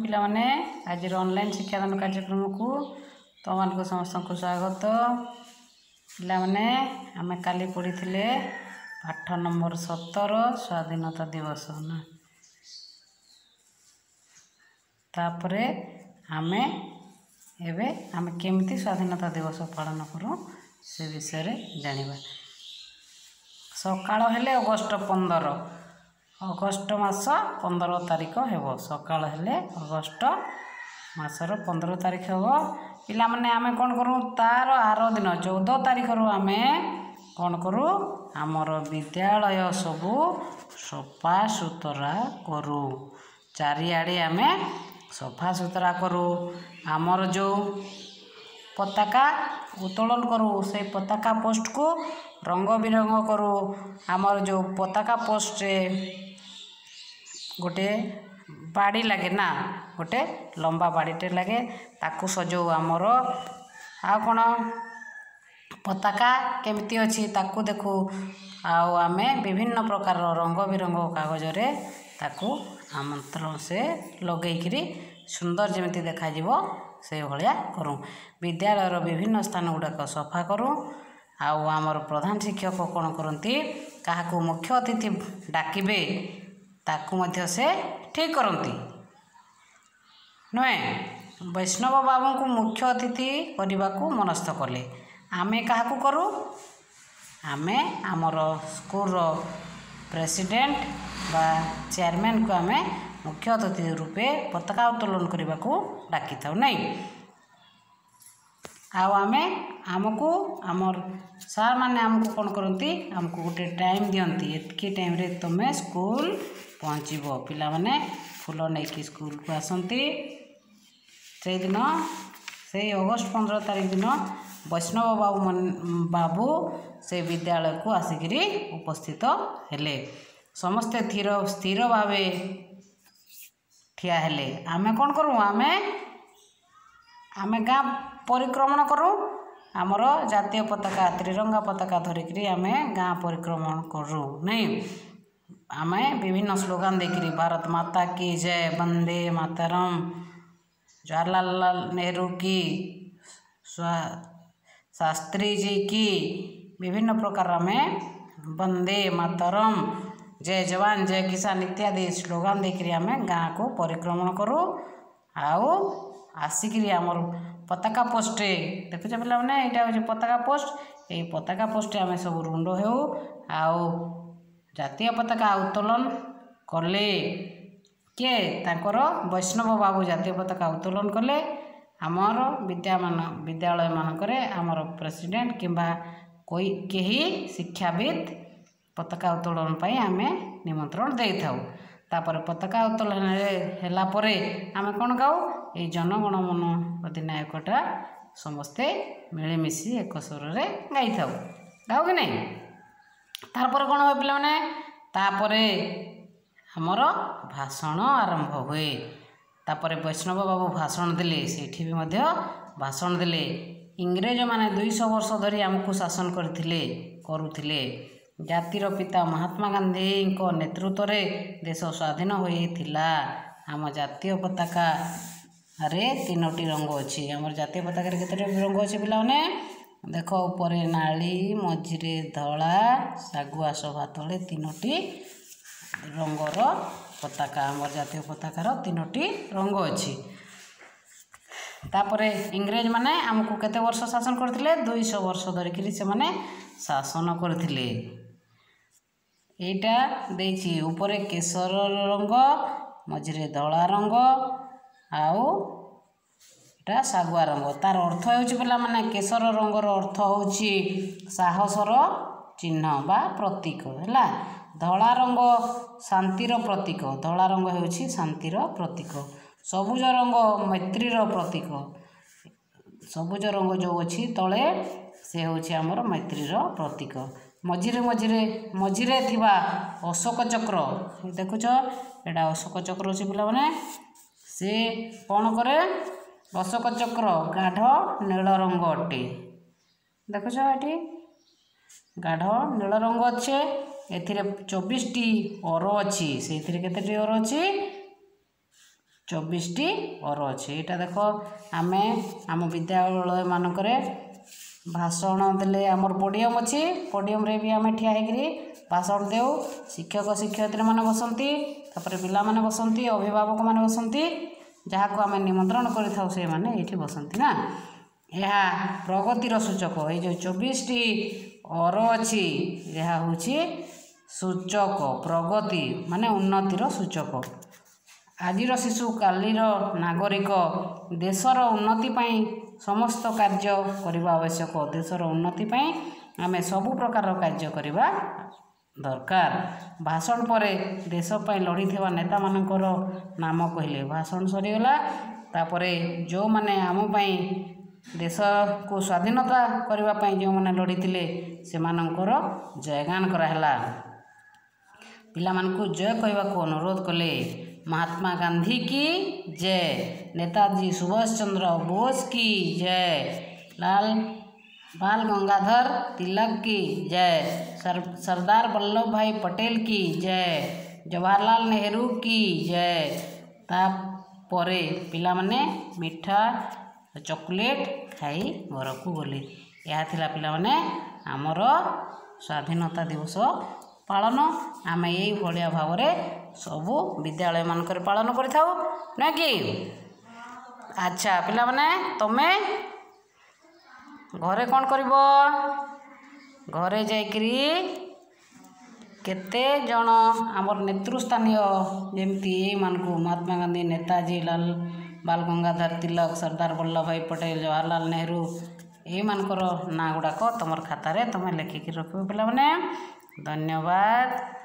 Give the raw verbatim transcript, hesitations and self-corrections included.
पिला माने आज ऑनलाइन शिक्षादान कार्यक्रम को तुम को समस्त को स्वागत। पिला माने आमे काली पढ़ी थिले पाठ नंबर सतर स्वाधीनता दिवस ना तापरे आमे एबे आमे केमती स्वाधीनता दिवस पालन करूँ से विषय जानिबा। सकाळ हेले अगस्ट पंदर अगस्ट मास पंदर तारिख हेबो सकाळ हेले अगस्ट मासर पंदर तारिख हेबो। पिला माने आमे कोन करूँ तार आर दिन चौदह तारिख रु आमे कोन करूँ आमर विद्यालय सबू सफा सुतरा करूँ चारिआडे आमे सफा सुतरा करूँ। आमर जो पताका उत्तोलन करूँ से पताका पोस्ट को रंग बिरंग करूँ। आमर जो पताका पोस्ट रे गोटे बाड़ी लगे ना गोटे लंबा बाड़ीटे लगे ताकू सजाऊ। आमर आ कौन पताका केमती अच्छी ताकू देखू आउ आमे विभिन्न प्रकार रंग बिरंग कागज रे ताकू आमंत्रण से लगेकरी सुंदर जमीती देखा जीवो से भलिया करूँ। विद्यालय विभिन्न स्थान गुड़ाक सफा करूँ। आउ आमर प्रधान शिक्षक कौन करती क्या मुख्य अतिथि डाकिबे ताकू मध्य से ठीक करती नुहे। वैष्णव बाबू को मुख्य अतिथि करने को मनस्थ कले आमे क्या करूँ आमे आमर स्कूल प्रेसिडेंट बा चेयरमैन को आमे मुख्य अतिथि रूपे पताका उत्तोलन करने को डाकी था नहीं। आउ आमे आमको आमर सार माने आमको कौन करती आमको गोटे टाइम दियंती एतकी टाइम रे तुमे स्कूल पहुँचब। पिला माने फूल नहीं कि स्कूल को आसती से दिन से अगस्ट पंद्रह तारीख दिन वैष्णव बाबू मन बाबू से विद्यालय को आसिक उपस्थित हेले समस्ते स्थिर स्थिर भावे ठिया हेले। आमे कौन करूँ आमे आमे गाँ परिक्रमण करूँ आमर जातीय पताका त्रिरंगा पताका धरिकी आमे गाँ परिक्रमण करूँ नहीं। आमे विभिन्न स्लोगान देकरी भारत माता की जय वंदे मातरम जवाहरलाल नेहरू की शास्त्री जी की विभिन्न प्रकार आमे वंदे मातरम जय जवान जय किसान इत्यादि स्लोगान देकरी आमे गाँ को परिक्रमण करूँ। आउ आसिक आमर पताका पोस्ट देखुच पे यहाँ हूँ पताका पोस्ट ये पताका पोस्ट आम सब रुंड हो आउ जातीय पताका उत्तोलन कले किए तांकर वैष्णव बाबू जातीय पताका उत्तोलन कले। आमर विद्या मान विद्यालय मानक आमर प्रेसिडेंट किंबा कोई कहीं शिक्षाविद पताका उत्तोलन पाई आमे निमंत्रण दे था। तापर पताका उत्तोलन हैला परे आमे कौन गाऊ ये जनगण मन अधिनायकटा समस्ते मिलमिशि एक स्वर रे गाई था गाऊ कि नहीं। तापर कौन हो पिला माने तापरे हमर भाषण आरंभ हुए। तापर वैष्णव बाबू भाषण देले सेठी भी मध्य भाषण देले। इंग्रेज माने दुई सौ वर्ष धरी आमको शासन करथिले करुथिले। जातिर पिता महात्मा गांधी को नेतृत्व रे देश स्वाधीन होइथिला। आम जातीय पताका अरे तीनोटी रंग अच्छी आम जातीय पताका केतोटी रंग अच्छी पिला माने देख ऊपर नाली मझिरे धला सागुआ सभा तले तीनोटी रंगर पताका आम जातीय पताकार तीनोटी रंग अच्छी। तापरे इंग्रेज माने आमको केते वर्ष शासन करथिले दुई सौ वर्ष धरिकी से माने शासन करथिले। एटा देछि ऊपर केसर रंग मझिरे धला रंग आउ एटा सागुआ रंग। तार अर्थ होछि पिला माने केसर रंगर अर्थ होछि साहसर चिन्ह बा प्रतीक हैला। धला रंग शांतिर प्रतीक धला रंग होछि शांतिर प्रतीक। सबुज रंग मैत्रीर प्रतीक सबुज रंग जो अच्छी तले से होछि हमर मैत्रीर प्रतीक। मझिरे मझिरे मझिरे थिबा अशोक चक्र देखुछ एटा अशोक चक्र अछि पिला माने से कौन करे अशोक चक्र गाढ़ नील रंग अटे देखुछ ये गाढ़ नील रंग अच्छे ए चौबीस टी अर अच्छी से केते अर अच्छी चौबीस टी और अच्छे यहाँ देख आम आम विद्यालय मानक भाषण देले आमर पोडियम अच्छी पोडियम रे भी आम ठिया होकरी भाषण देव शिक्षक शिक्षयित्री मैंने बसती तापर पिला माने बसती अभिभावक मैंने बसती जहाँ को आम निमंत्रण कर से मैंने ये बसती ना यह प्रगतिर सूचक ये जो चौबीस टी और अच्छी यह हूँ सूचक प्रगति माने उन्नतिर सूचक आजिर शिशु कालीर नागरिक देशर उन्नति पाई समस्त कार्य करने आवश्यक देशर उन्नति पाई आमे सबु प्रकार कार्य करने दरकार भाषण पर देश पाई लड़ी थिबा नेता मानकर नाम कहले भाषण सरीगला तापरे जो माने आम पाई देश को स्वाधीनता करबा पाई जो माने लड़ी थिले से मानकर जयगान कराहला पिला मानकु जय कहबा को अनुरोध कले महात्मा गांधी की जय नेताजी सुभाष चंद्र बोस की जय लाल बाल गंगाधर तिलक की जय सर, सरदार वल्लभ भाई पटेल की जय जवाहरलाल नेहरू की जय तापरे पिला माने मिठा चॉकलेट खाई घर को गले यह थिला पिला माने आमर स्वाधीनता दिवस पालन आम यही भाया भाव सबू विद्यालय मानक पालन करिथाउ ना कि अच्छा पिला माने तमे घरे कौन करिवो घरे जाइकरी केते जन आमर नेतृस्थानीय जेमती ए मानकु महात्मा गांधी नेताजी लाल बाल गंगाधर तिलक सरदार वल्लभ भाई पटेल जवाहरलाल नेहरू ए मानकर ना गुड़ाक तुम खाता रे तुम लेखिकी रखिबो पिला माने धन्यवाद।